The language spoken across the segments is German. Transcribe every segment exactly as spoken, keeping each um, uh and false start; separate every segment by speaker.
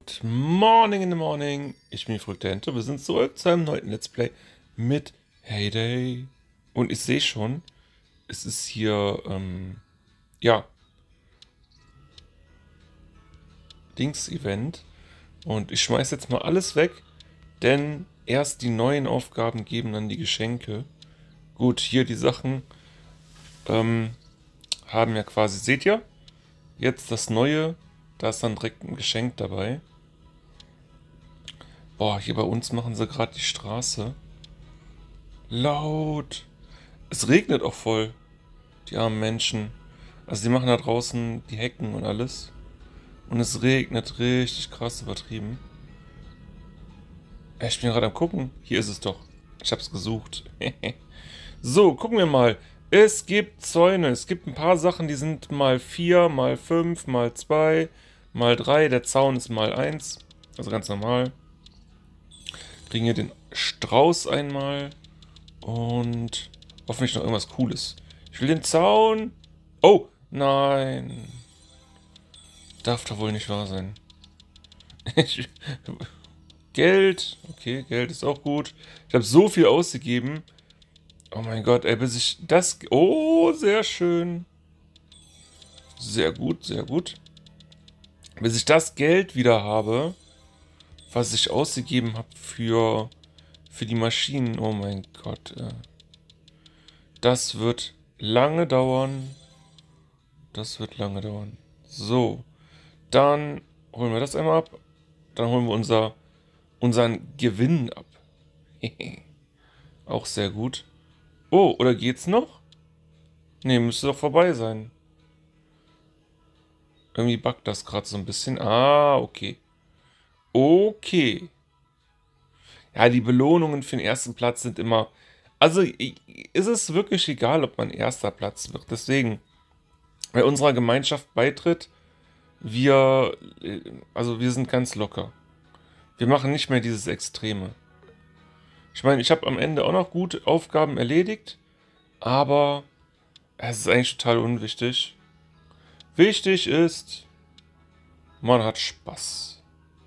Speaker 1: Good morning in the morning. Ich bin die verrückte Ente. Wir sind zurück zu einem neuen Let's Play mit Hay Day. Und ich sehe schon, es ist hier, ähm, ja, Dings-Event. Und ich schmeiß jetzt mal alles weg, denn erst die neuen Aufgaben geben dann die Geschenke. Gut, hier die Sachen ähm, haben ja quasi, seht ihr, jetzt das Neue. Da ist dann direkt ein Geschenk dabei. Boah, hier bei uns machen sie gerade die Straße. Laut. Es regnet auch voll. Die armen Menschen. Also die machen da draußen die Hecken und alles. Und es regnet richtig krass übertrieben. Ich bin gerade am gucken. Hier ist es doch. Ich habe es gesucht. So, gucken wir mal. Es gibt Zäune. Es gibt ein paar Sachen, die sind mal vier, mal fünf, mal zwei, mal drei. Der Zaun ist mal eins. Also ganz normal. Kriegen hier den Strauß einmal. Und hoffentlich noch irgendwas Cooles. Ich will den Zaun. Oh, nein. Darf doch wohl nicht wahr sein. Ich, Geld. Okay, Geld ist auch gut. Ich habe so viel ausgegeben. Oh mein Gott, ey, bis ich das... Oh, sehr schön. Sehr gut, sehr gut. Bis ich das Geld wieder habe, was ich ausgegeben habe für, für die Maschinen. Oh mein Gott. Äh. Das wird lange dauern. Das wird lange dauern. So. Dann holen wir das einmal ab. Dann holen wir unser, unseren Gewinn ab. Auch sehr gut. Oh, oder geht's noch? Ne, müsste doch vorbei sein. Irgendwie buggt das gerade so ein bisschen. Ah, okay. Okay. Ja, die Belohnungen für den ersten Platz sind immer... Also, ist es wirklich egal, ob man erster Platz wird. Deswegen, wer unserer Gemeinschaft beitritt, wir... Also, wir sind ganz locker. Wir machen nicht mehr dieses Extreme. Ich meine, ich habe am Ende auch noch gute Aufgaben erledigt, aber es ist eigentlich total unwichtig. Wichtig ist, man hat Spaß.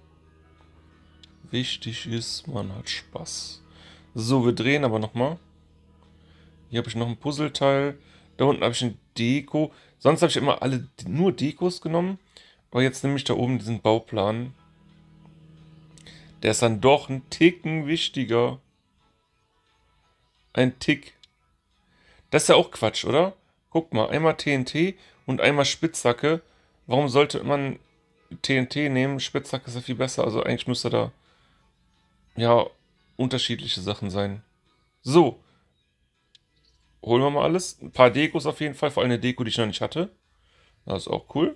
Speaker 1: Wichtig ist, man hat Spaß. So, wir drehen aber nochmal. Hier habe ich noch ein Puzzleteil. Da unten habe ich ein Deko. Sonst habe ich immer alle nur Dekos genommen. Aber jetzt nehme ich da oben diesen Bauplan. Der ist dann doch ein Ticken wichtiger. Ein Tick. Das ist ja auch Quatsch, oder? Guck mal, einmal T N T und einmal Spitzhacke. Warum sollte man T N T nehmen? Spitzhacke ist ja viel besser. Also eigentlich müsste da ja unterschiedliche Sachen sein. So. Holen wir mal alles. Ein paar Dekos auf jeden Fall. Vor allem eine Deko, die ich noch nicht hatte. Das ist auch cool.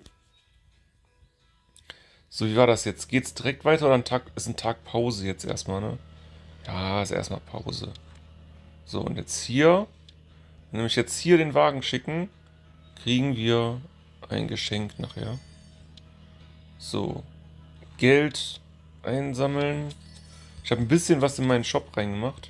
Speaker 1: So, wie war das jetzt? Geht's direkt weiter oder ein Tag, ist ein Tag Pause jetzt erstmal, ne? Ja, ist erstmal Pause. So, und jetzt hier, wenn wir nämlich jetzt hier den Wagen schicken, kriegen wir ein Geschenk nachher. So, Geld einsammeln. Ich habe ein bisschen was in meinen Shop reingemacht.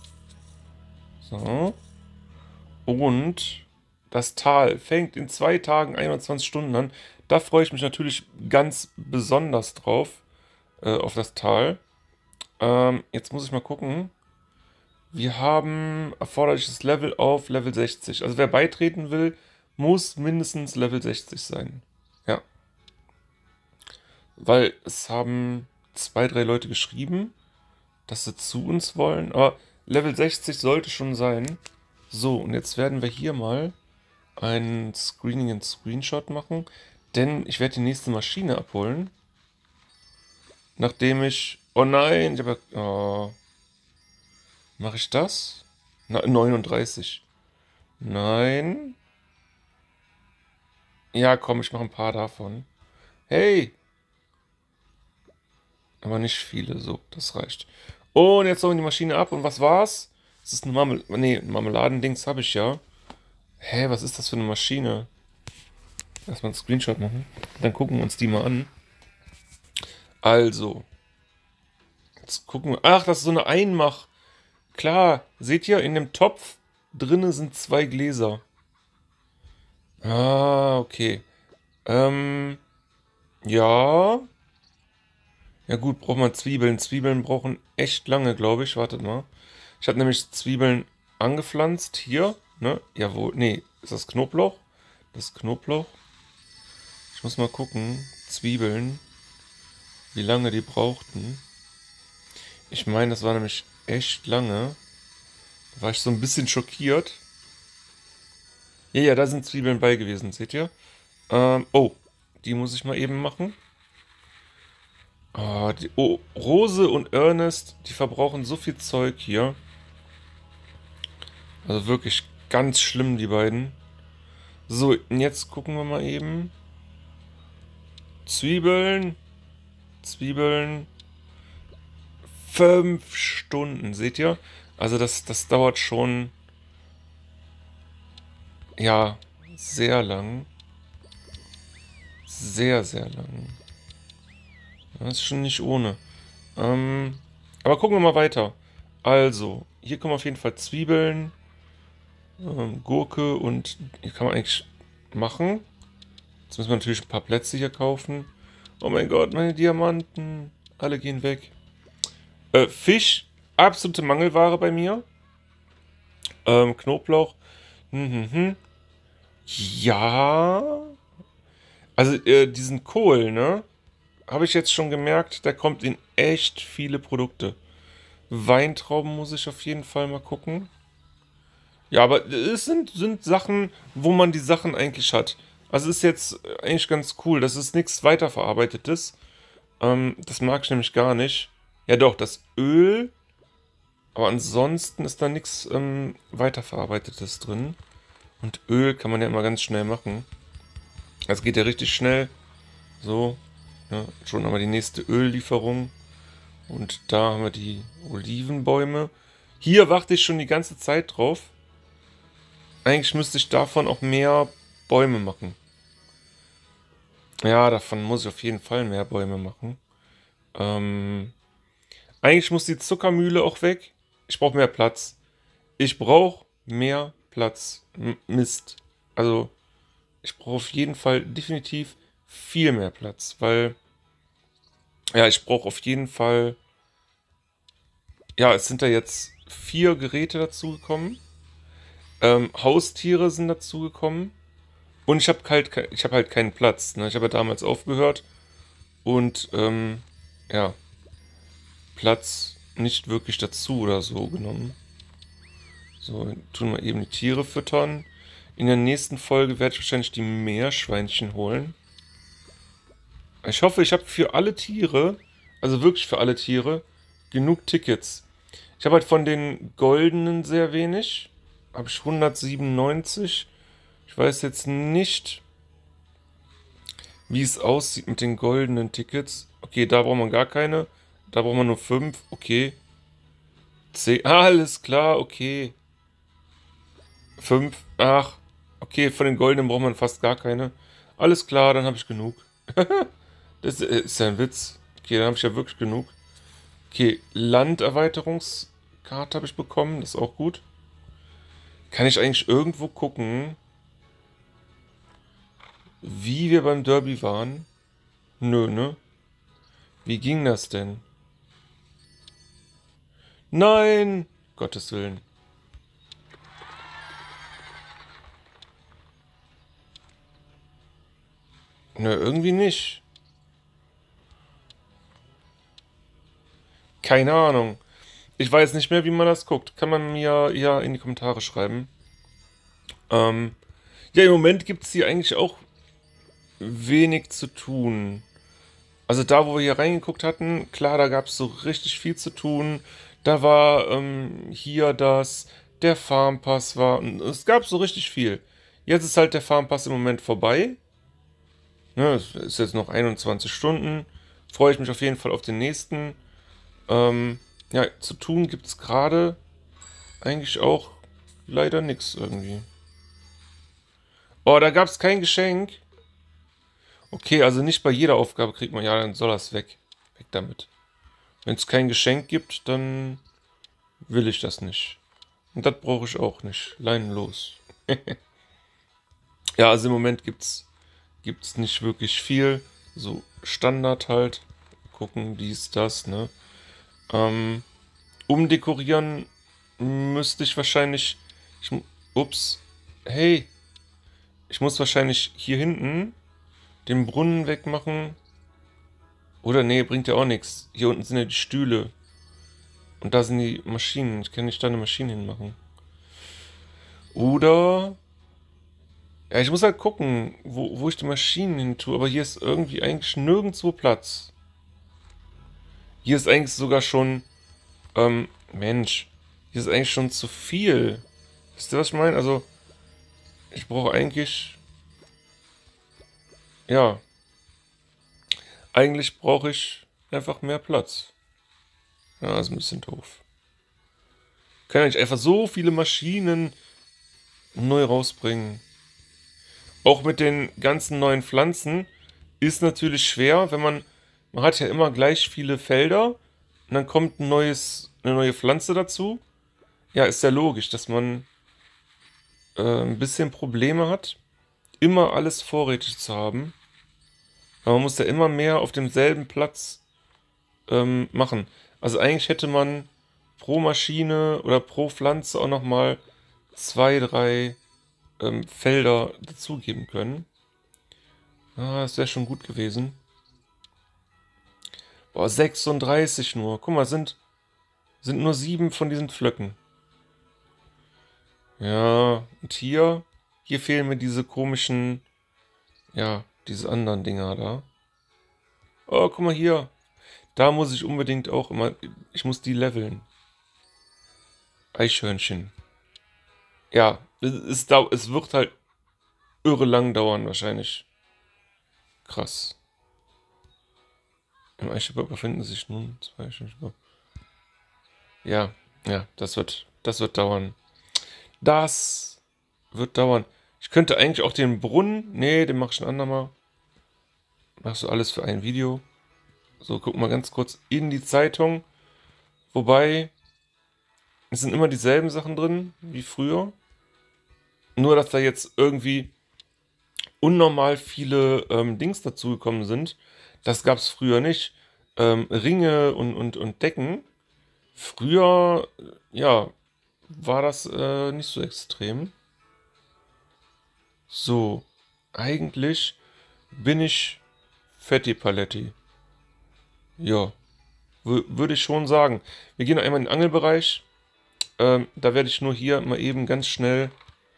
Speaker 1: So. Und das Tal fängt in zwei Tagen einundzwanzig Stunden an. Da freue ich mich natürlich ganz besonders drauf, äh, auf das Tal. Ähm, jetzt muss ich mal gucken. Wir haben erforderliches Level auf Level sechzig. Also wer beitreten will, muss mindestens Level sechzig sein. Ja. Weil es haben zwei, drei Leute geschrieben, dass sie zu uns wollen. Aber Level sechzig sollte schon sein. So, und jetzt werden wir hier mal ein Screening und Screenshot machen. Denn ich werde die nächste Maschine abholen. Nachdem ich... Oh nein, ich habe... Oh. Mache ich das? Na, neununddreißig. Nein. Ja, komm, ich mache ein paar davon. Hey. Aber nicht viele, so, das reicht. Und jetzt holen wir die Maschine ab. Und was war's? Das ist ein Marmel... Nee, ein Marmeladendings habe ich ja. Hä, was ist das für eine Maschine? Erstmal einen Screenshot machen. Dann gucken wir uns die mal an. Also. Jetzt gucken wir... Ach, das ist so eine Einmach... Klar, seht ihr, in dem Topf drinne sind zwei Gläser. Ah, okay. Ähm, ja. Ja gut, braucht man Zwiebeln. Zwiebeln brauchen echt lange, glaube ich. Wartet mal. Ich habe nämlich Zwiebeln angepflanzt. Hier, ne? Jawohl. Nee, ist das Knoblauch? Das ist Knoblauch. Ich muss mal gucken. Zwiebeln. Wie lange die brauchten. Ich meine, das war nämlich echt lange. Da war ich so ein bisschen schockiert. Ja, ja, da sind Zwiebeln bei gewesen, seht ihr? Ähm, oh, die muss ich mal eben machen. Oh, die, oh, Rose und Ernest, die verbrauchen so viel Zeug hier. Also wirklich ganz schlimm, die beiden. So, und jetzt gucken wir mal eben. Zwiebeln. Zwiebeln. Fünf Stunden, seht ihr? Also das, das dauert schon... Ja, sehr lang. Sehr, sehr lang. Das ist schon nicht ohne. Ähm, aber gucken wir mal weiter. Also, hier kommen auf jeden Fall Zwiebeln, ähm, Gurke und hier kann man eigentlich machen. Jetzt müssen wir natürlich ein paar Plätze hier kaufen. Oh mein Gott, meine Diamanten. Alle gehen weg. Äh, Fisch, absolute Mangelware bei mir. Ähm, Knoblauch. Hm, hm, hm. Ja. Also, äh, diesen Kohl, ne? Habe ich jetzt schon gemerkt, der kommt in echt viele Produkte. Weintrauben muss ich auf jeden Fall mal gucken. Ja, aber es sind, sind Sachen, wo man die Sachen eigentlich hat. Also ist jetzt eigentlich ganz cool. Das ist nichts Weiterverarbeitetes. Ähm, das mag ich nämlich gar nicht. Ja doch, das Öl. Aber ansonsten ist da nichts ähm, Weiterverarbeitetes drin. Und Öl kann man ja immer ganz schnell machen. Das geht ja richtig schnell. So. Ja, schon haben wir die nächste Öllieferung. Und da haben wir die Olivenbäume. Hier warte ich schon die ganze Zeit drauf. Eigentlich müsste ich davon auch mehr Bäume machen. Ja, davon muss ich auf jeden Fall mehr Bäume machen. Ähm, eigentlich muss die Zuckermühle auch weg. Ich brauche mehr Platz. Ich brauche mehr Platz. M Mist. Also, ich brauche auf jeden Fall definitiv viel mehr Platz, weil... Ja, ich brauche auf jeden Fall... Ja, es sind da jetzt vier Geräte dazugekommen. Ähm, Haustiere sind dazugekommen. Und ich habe halt, ich hab halt keinen Platz. Ne? Ich habe ja damals aufgehört. Und, ähm, ja, Platz nicht wirklich dazu oder so genommen. So, tun wir eben die Tiere füttern. In der nächsten Folge werde ich wahrscheinlich die Meerschweinchen holen. Ich hoffe, ich habe für alle Tiere, also wirklich für alle Tiere, genug Tickets. Ich habe halt von den goldenen sehr wenig. Habe ich hundertsiebenundneunzig. Ich weiß jetzt nicht, wie es aussieht mit den goldenen Tickets. Okay, da braucht man gar keine. Da braucht man nur fünf. Okay. zehn. Ah, alles klar, okay. fünf. Ach. Okay, von den goldenen braucht man fast gar keine. Alles klar, dann habe ich genug. Das ist ja ein Witz. Okay, dann habe ich ja wirklich genug. Okay, Landerweiterungskarte habe ich bekommen. Das ist auch gut. Kann ich eigentlich irgendwo gucken, wie wir beim Derby waren? Nö, ne? Wie ging das denn? Nein! Gottes Willen. Nö, irgendwie nicht. Keine Ahnung. Ich weiß nicht mehr, wie man das guckt. Kann man mir ja in die Kommentare schreiben. Ähm, ja, im Moment gibt es hier eigentlich auch wenig zu tun. Also da, wo wir hier reingeguckt hatten, klar, da gab es so richtig viel zu tun. Da war ähm, hier das, der Farmpass war, und es gab so richtig viel. Jetzt ist halt der Farmpass im Moment vorbei. Ne, es ist jetzt noch einundzwanzig Stunden. Freue ich mich auf jeden Fall auf den nächsten. Ähm, ja, zu tun gibt es gerade eigentlich auch leider nichts irgendwie. Oh, da gab es kein Geschenk. Okay, also nicht bei jeder Aufgabe kriegt man, ja, dann soll das weg. Weg damit. Wenn es kein Geschenk gibt, dann will ich das nicht. Und das brauche ich auch nicht. Leinenlos. Ja, also im Moment gibt's, gibt's nicht wirklich viel. So Standard halt. gucken, dies, das, ne? Ähm, umdekorieren müsste ich wahrscheinlich... Ich, ups. Hey. Ich muss wahrscheinlich hier hinten den Brunnen wegmachen. Oder nee, bringt ja auch nichts. Hier unten sind ja die Stühle. Und da sind die Maschinen. Ich kann nicht da eine Maschine hinmachen. Oder... Ja, ich muss halt gucken, wo, wo ich die Maschinen hin tue. Aber hier ist irgendwie eigentlich nirgendwo Platz. Hier ist eigentlich sogar schon... Ähm, Mensch. Hier ist eigentlich schon zu viel. Wisst ihr, was ich meine? Also, ich brauche eigentlich... Ja. Eigentlich brauche ich einfach mehr Platz. Ja, ist ein bisschen doof. Kann ich einfach so viele Maschinen neu rausbringen. Auch mit den ganzen neuen Pflanzen ist natürlich schwer, wenn man... Man hat ja immer gleich viele Felder und dann kommt ein neues, eine neue Pflanze dazu. Ja, ist ja logisch, dass man äh, ein bisschen Probleme hat, immer alles vorrätig zu haben. Aber man muss ja immer mehr auf demselben Platz ähm, machen. Also eigentlich hätte man pro Maschine oder pro Pflanze auch nochmal zwei, drei ähm, Felder dazugeben können. Ah, das wäre schon gut gewesen. Boah, sechsunddreißig nur. Guck mal, sind, sind nur sieben von diesen Pflöcken. Ja, und hier, hier fehlen mir diese komischen, ja, diese anderen Dinger da. Oh, guck mal hier. Da muss ich unbedingt auch immer, ich muss die leveln. Eichhörnchen. Ja, es, es, es wird halt irre lang dauern wahrscheinlich. Krass. Im Eichhörnchen befinden sich nun zwei Eichhörnchen. Ja, ja, das wird, das wird dauern. Das wird dauern. Ich könnte eigentlich auch den Brunnen... Nee, den mache ich ein andermal. Machst du alles für ein Video. So, guck mal ganz kurz in die Zeitung. Wobei, es sind immer dieselben Sachen drin, wie früher. Nur, dass da jetzt irgendwie unnormal viele ähm, Dings dazugekommen sind. Das gab es früher nicht. Ähm, Ringe und, und, und Decken. Früher, ja, war das äh, nicht so extrem. So, eigentlich bin ich Fetti Paletti. Ja, würde ich schon sagen. Wir gehen einmal in den Angelbereich. Ähm, da werde ich nur hier mal eben ganz schnell...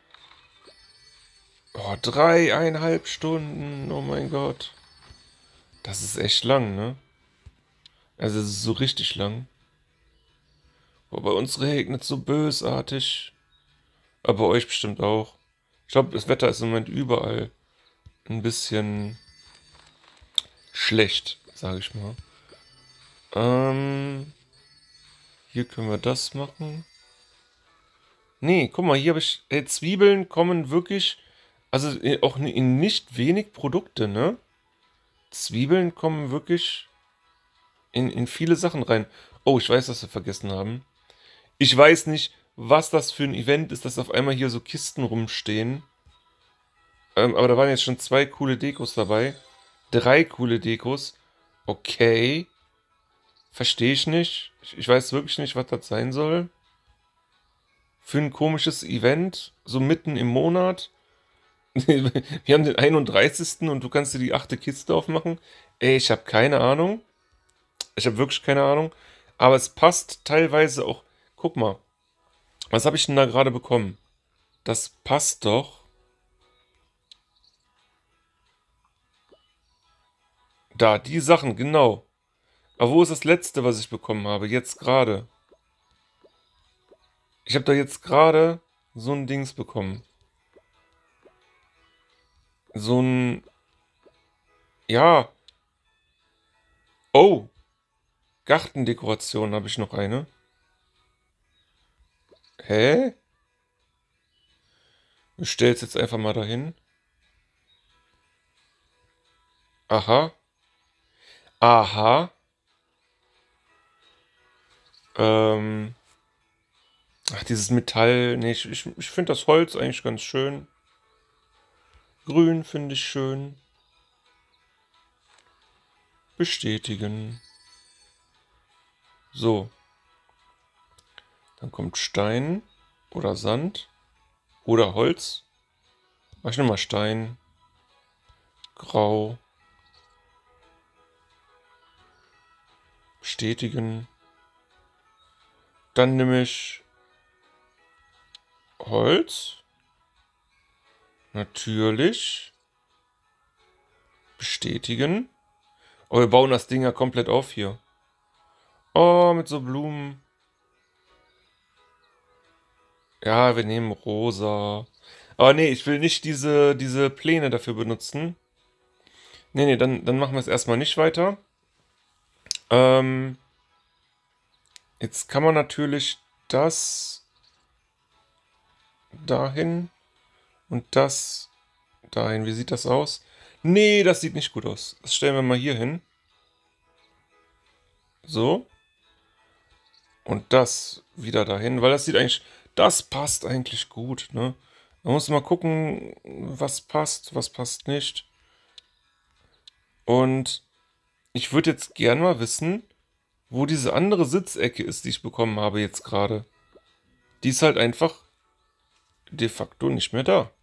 Speaker 1: Oh, dreieinhalb Stunden, oh mein Gott. Das ist echt lang, ne? Also es ist so richtig lang. Oh, bei uns regnet so bösartig. Aber bei euch bestimmt auch. Ich glaube, das Wetter ist im Moment überall ein bisschen schlecht, sage ich mal. Ähm, hier können wir das machen. Nee, guck mal, hier habe ich... Ey, Zwiebeln kommen wirklich... Also auch in nicht wenig Produkte, ne? Zwiebeln kommen wirklich in, in viele Sachen rein. Oh, ich weiß, was wir vergessen haben. Ich weiß nicht, was das für ein Event ist, dass auf einmal hier so Kisten rumstehen. Ähm, aber da waren jetzt schon zwei coole Dekos dabei. Drei coole Dekos. Okay. Verstehe ich nicht. Ich, ich weiß wirklich nicht, was das sein soll. Für ein komisches Event, so mitten im Monat. Wir haben den einunddreißigsten und du kannst dir die achte Kiste aufmachen. Ey, ich habe keine Ahnung. Ich habe wirklich keine Ahnung. Aber es passt teilweise auch... Guck mal. Was habe ich denn da gerade bekommen? Das passt doch. Da, die Sachen, genau. Aber wo ist das letzte, was ich bekommen habe? Jetzt gerade. Ich habe da jetzt gerade so ein Dings bekommen. So ein... Ja. Oh. Gartendekoration habe ich noch eine. Hä? Ich stelle es jetzt einfach mal dahin. Aha. Aha. Ähm... Ach, dieses Metall. Nee, ich, ich, ich finde das Holz eigentlich ganz schön. Grün finde ich schön. Bestätigen. So. Dann kommt Stein oder Sand oder Holz. Mach ich nochmal Stein. Grau. Bestätigen. Dann nehme ich Holz. Natürlich. Bestätigen. Oh, wir bauen das Ding ja komplett auf hier. Oh, mit so Blumen. Ja, wir nehmen rosa. Aber nee, ich will nicht diese, diese Pläne dafür benutzen. Nee, nee, dann, dann machen wir es erstmal nicht weiter. Ähm, jetzt kann man natürlich das dahin und das dahin. Wie sieht das aus? Nee, das sieht nicht gut aus. Das stellen wir mal hier hin. So. Und das wieder dahin, weil das sieht eigentlich, das passt eigentlich gut, ne? Man muss mal gucken, was passt, was passt nicht. Und ich würde jetzt gern mal wissen, wo diese andere Sitzecke ist, die ich bekommen habe jetzt gerade. Die ist halt einfach de facto nicht mehr da.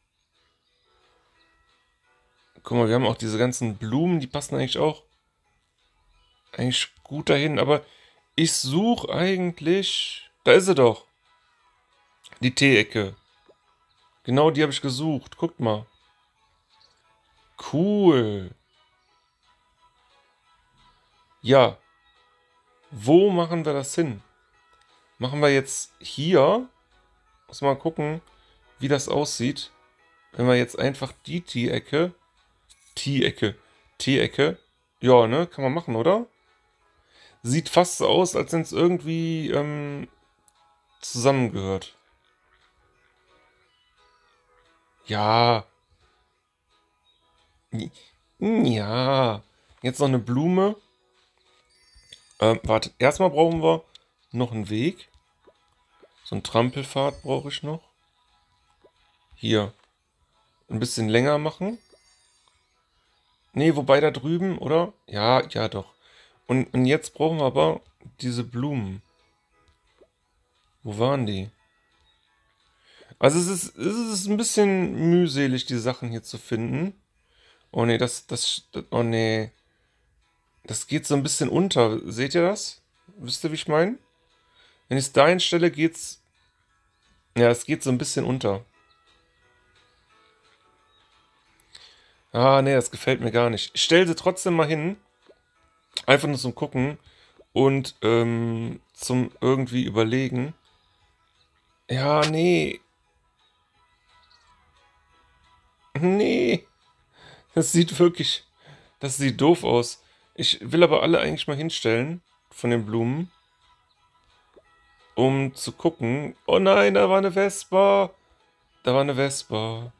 Speaker 1: Guck mal, wir haben auch diese ganzen Blumen, die passen eigentlich auch eigentlich gut dahin, aber ich suche eigentlich, da ist sie doch, die T-Ecke. Genau die habe ich gesucht, guckt mal. Cool. Ja. Wo machen wir das hin? Machen wir jetzt hier. Muss mal gucken, wie das aussieht. Wenn wir jetzt einfach die T-Ecke. T-Ecke. T-Ecke. Ja, ne? Kann man machen, oder? Sieht fast so aus, als wenn es irgendwie ähm, zusammengehört. Ja. Ja. Jetzt noch eine Blume. Ähm, warte, erstmal brauchen wir noch einen Weg. So einen Trampelpfad brauche ich noch. Hier. Ein bisschen länger machen. Nee, wobei da drüben, oder? Ja, ja doch. Und, und jetzt brauchen wir aber diese Blumen. Wo waren die? Also es ist, es ist ein bisschen mühselig, die Sachen hier zu finden. Oh nee, das, das, das oh nee. Das geht so ein bisschen unter. Seht ihr das? Wisst ihr, wie ich meine? Wenn ich es da hinstelle, geht's... Ja, es geht so ein bisschen unter. Ah, nee, das gefällt mir gar nicht. Ich stelle sie trotzdem mal hin. Einfach nur zum Gucken. Und ähm, zum irgendwie überlegen. Ja, nee. Nee. Das sieht wirklich... Das sieht doof aus. Ich will aber alle eigentlich mal hinstellen. Von den Blumen. Um zu gucken. Oh nein, da war eine Vespa. Da war eine Vespa.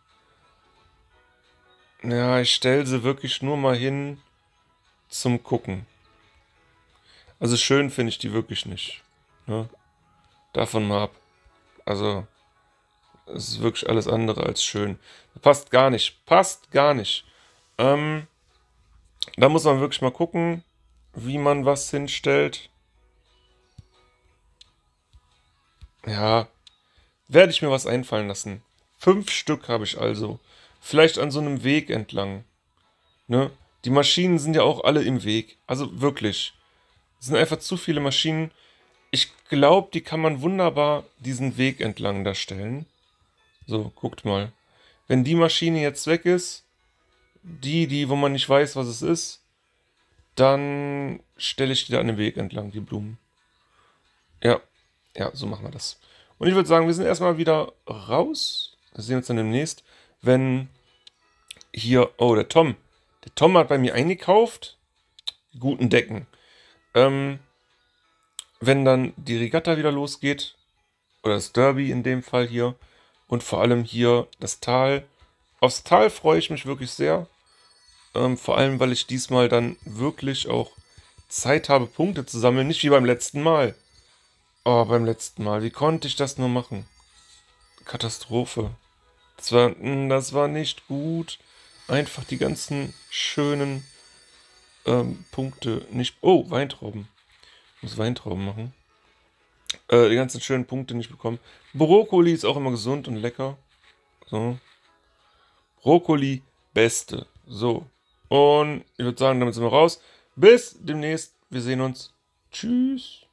Speaker 1: Ja, ich stelle sie wirklich nur mal hin zum Gucken. Also schön finde ich die wirklich nicht. Ne? Davon mal ab. Also, es ist wirklich alles andere als schön. Passt gar nicht. Passt gar nicht. Ähm, da muss man wirklich mal gucken, wie man was hinstellt. Ja, werde ich mir was einfallen lassen. Fünf Stück habe ich also. Vielleicht an so einem Weg entlang. Ne? Die Maschinen sind ja auch alle im Weg. Also wirklich. Es sind einfach zu viele Maschinen. Ich glaube, die kann man wunderbar diesen Weg entlang da stellen. So, guckt mal. Wenn die Maschine jetzt weg ist, die, die, wo man nicht weiß, was es ist, dann stelle ich die da an den Weg entlang, die Blumen. Ja, ja, so machen wir das. Und ich würde sagen, wir sind erstmal wieder raus. Wir sehen uns dann demnächst, wenn hier, oh, der Tom. Der Tom hat bei mir eingekauft. Die guten Decken. Ähm, wenn dann die Regatta wieder losgeht, oder das Derby in dem Fall hier, und vor allem hier das Tal. Aufs Tal freue ich mich wirklich sehr. Ähm, vor allem, weil ich diesmal dann wirklich auch Zeit habe, Punkte zu sammeln. Nicht wie beim letzten Mal. Oh, beim letzten Mal. Wie konnte ich das nur machen? Katastrophe. Das war, das war nicht gut. Einfach die ganzen schönen ähm, Punkte nicht... Oh, Weintrauben. muss Weintrauben machen. Äh, die ganzen schönen Punkte nicht bekommen. Brokkoli ist auch immer gesund und lecker. So. Brokkoli, beste. So. Und ich würde sagen, damit sind wir raus. Bis demnächst. Wir sehen uns. Tschüss.